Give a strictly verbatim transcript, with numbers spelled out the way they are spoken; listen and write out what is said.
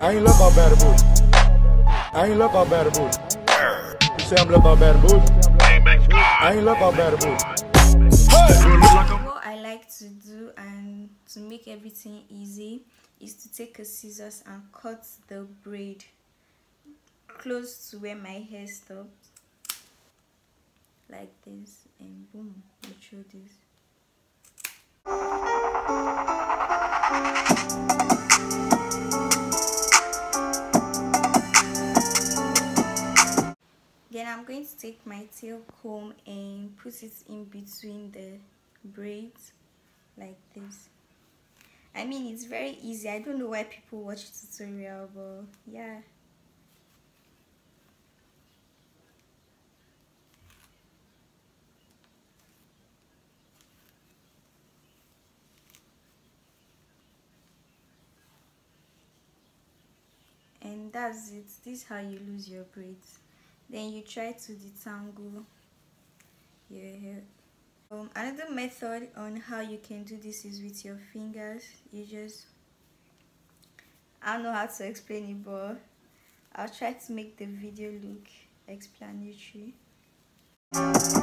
ain't look all bad boy. I ain't look all bad boy. You say I'm look all bad boy? I ain't look all bad boy. What I like to do and to make everything easy is to take a scissors and cut the braid close to where my hair stops, like this, and boom, you show this. Then I'm going to take my tail comb and put it in between the braids like this. I mean, it's very easy. I don't know why people watch tutorial, but yeah. And that's it. This is how you lose your braids. Then you try to detangle your hair. Um, another method on how you can do this is with your fingers. You just, I don't know how to explain it, but I'll try to make the video look explanatory.